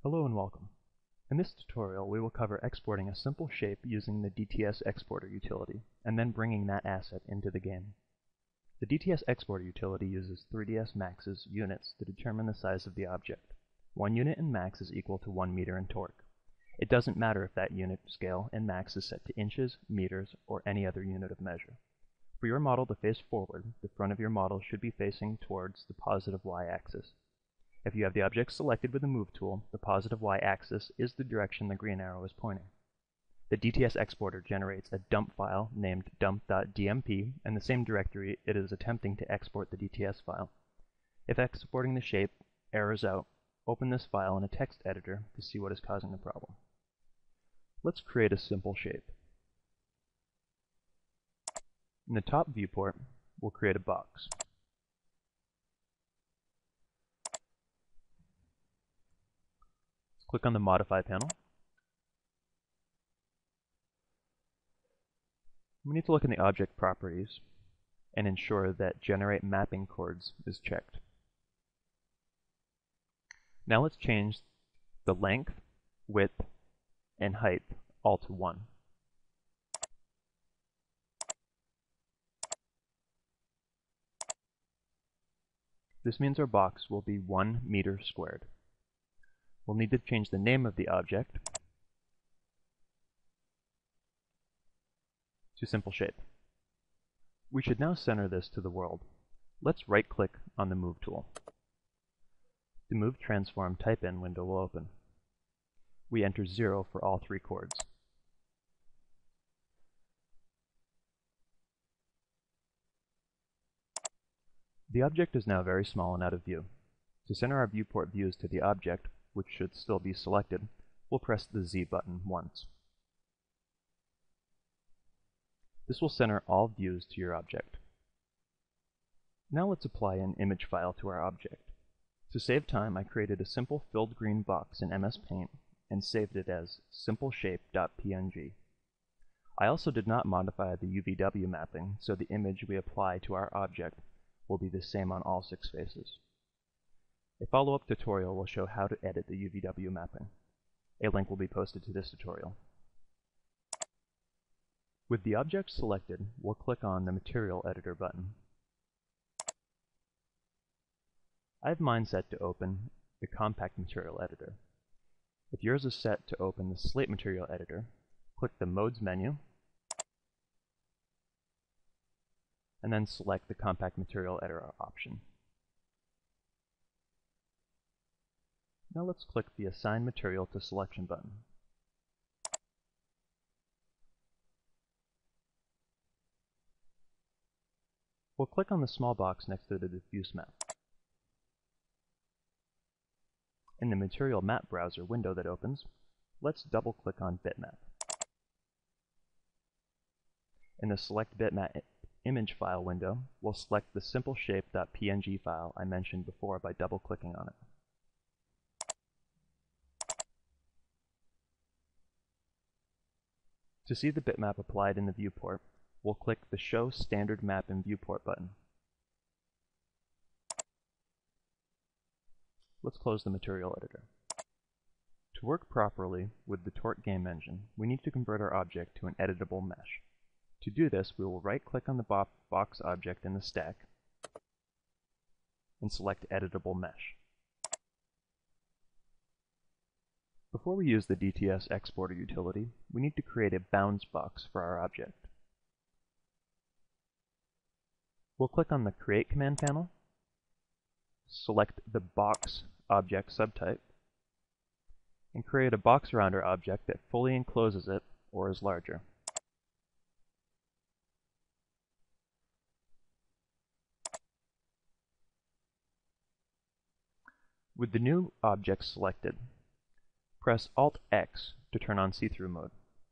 Hello and welcome. In this tutorial we will cover exporting a simple shape using the DTS exporter utility, and then bringing that asset into the game. The DTS exporter utility uses 3ds Max's units to determine the size of the object. 1 unit in Max is equal to 1 meter in torque. It doesn't matter if that unit scale in Max is set to inches, meters, or any other unit of measure. For your model to face forward, the front of your model should be facing towards the positive y-axis. If you have the object selected with the Move tool, the positive y-axis is the direction the green arrow is pointing. The DTS exporter generates a dump file named dump.dmp in the same directory it is attempting to export the DTS file. If exporting the shape errors out, open this file in a text editor to see what is causing the problem. Let's create a simple shape. In the top viewport, we'll create a box. Click on the Modify panel. We need to look in the object properties and ensure that Generate Mapping Chords is checked. Now let's change the length, width, and height all to 1. This means our box will be 1 meter squared. We'll need to change the name of the object to Simple Shape. We should now center this to the world. Let's right-click on the Move tool. The Move Transform Type-In window will open. We enter 0 for all 3 chords. The object is now very small and out of view. To center our viewport views to the object, which should still be selected, we'll press the Z button once. This will center all views to your object. Now let's apply an image file to our object. To save time, I created a simple filled green box in MS Paint and saved it as simpleshape.png. I also did not modify the UVW mapping, so the image we apply to our object will be the same on all 6 faces. A follow-up tutorial will show how to edit the UVW mapping. A link will be posted to this tutorial. With the object selected, we'll click on the Material Editor button. I have mine set to open the Compact Material Editor. If yours is set to open the Slate Material Editor, click the Modes menu, and then select the Compact Material Editor option. Now let's click the Assign Material to Selection button. We'll click on the small box next to the diffuse map. In the Material Map Browser window that opens, let's double-click on Bitmap. In the Select Bitmap Image File window, we'll select the simpleshape.png file I mentioned before by double-clicking on it. To see the bitmap applied in the viewport, we'll click the Show Standard Map in Viewport button. Let's close the Material Editor. To work properly with the Torque game engine, we need to convert our object to an editable mesh. To do this, we will right-click on the box object in the stack and select Editable Mesh. Before we use the DTS exporter utility, we need to create a bounds box for our object. We'll click on the Create command panel, select the Box object subtype, and create a box around our object that fully encloses it or is larger. With the new object selected, press Alt-X to turn on see-through mode.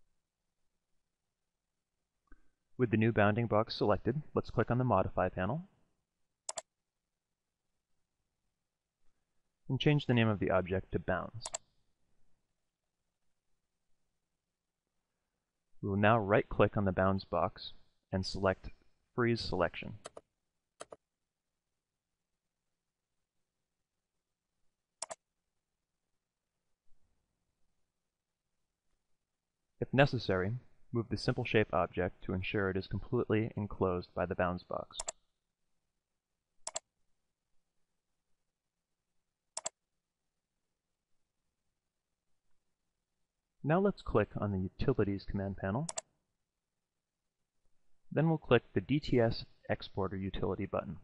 With the new bounding box selected, let's click on the Modify panel and change the name of the object to Bounds. We will now right-click on the Bounds box and select Freeze Selection. If necessary, move the simple shape object to ensure it is completely enclosed by the bounds box. Now let's click on the Utilities command panel. Then we'll click the DTS Exporter Utility button.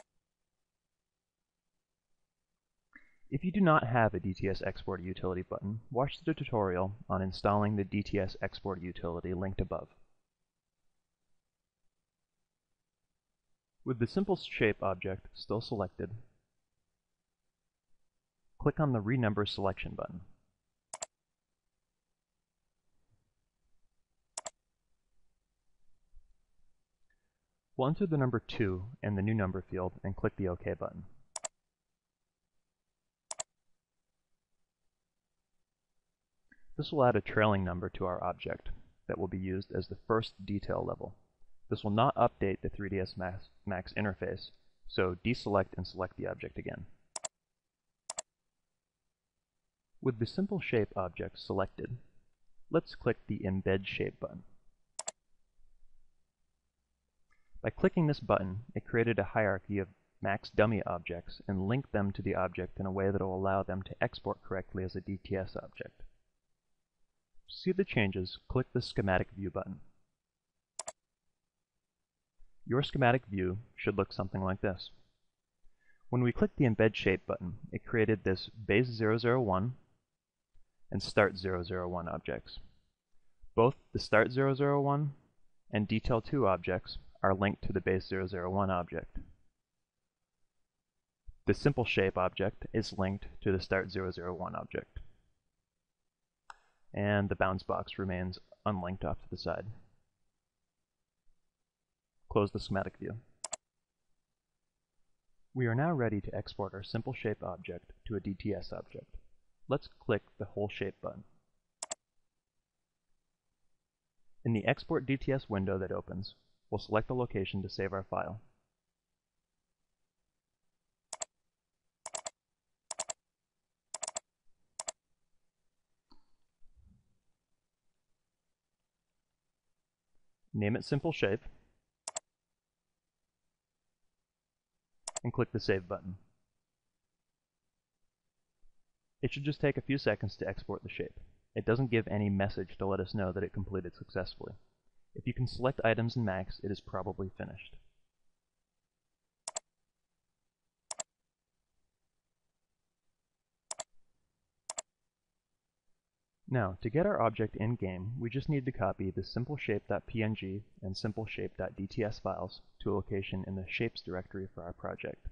If you do not have a DTS Exporter Utility button, watch the tutorial on installing the DTS Exporter Utility linked above. With the simple shape object still selected, click on the Renumber Selection button. We'll enter the number 2 in the new number field and click the OK button. This will add a trailing number to our object that will be used as the first detail level. This will not update the 3ds Max interface, so deselect and select the object again. With the simple shape object selected, let's click the Embed Shape button. By clicking this button, it created a hierarchy of Max dummy objects and linked them to the object in a way that will allow them to export correctly as a DTS object. To see the changes, click the Schematic View button. Your schematic view should look something like this. When we clicked the Embed Shape button, it created this Base 001 and Start 001 objects. Both the Start 001 and Detail 2 objects are linked to the Base 001 object. The Simple Shape object is linked to the Start 001 object. And the bounds box remains unlinked off to the side. Close the schematic view. We are now ready to export our simple shape object to a DTS object. Let's click the Whole Shape button. In the Export DTS window that opens, we'll select the location to save our file. Name it Simple Shape, and click the Save button. It should just take a few seconds to export the shape. It doesn't give any message to let us know that it completed successfully. If you can select items in Max, it is probably finished. Now, to get our object in-game, we just need to copy the simpleshape.png and simpleshape.dts files to a location in the Shapes directory for our project.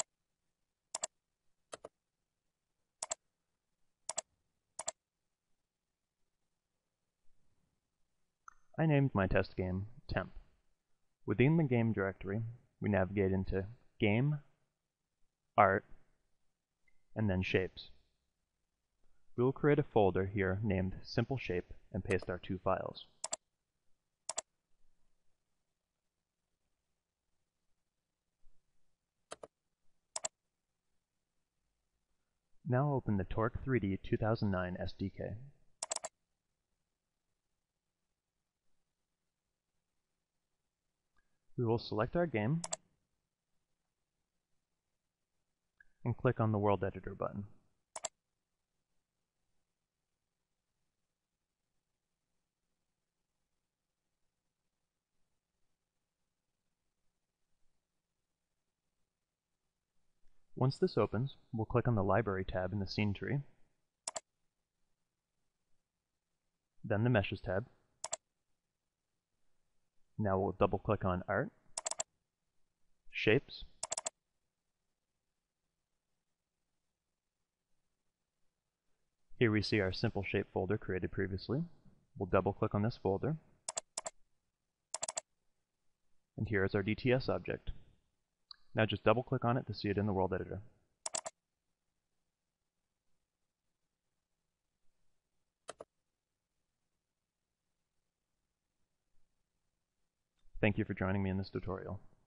I named my test game Temp. Within the game directory, we navigate into Game, Art, and then Shapes. We will create a folder here named Simple Shape and paste our 2 files. Now open the T3D 2009 SDK. We will select our game and click on the World Editor button. Once this opens, we'll click on the Library tab in the Scene tree, then the Meshes tab. Now we'll double-click on Art, Shapes, here we see our Simple Shape folder created previously. We'll double-click on this folder, and here is our DTS object. Now just double-click on it to see it in the World Editor. Thank you for joining me in this tutorial.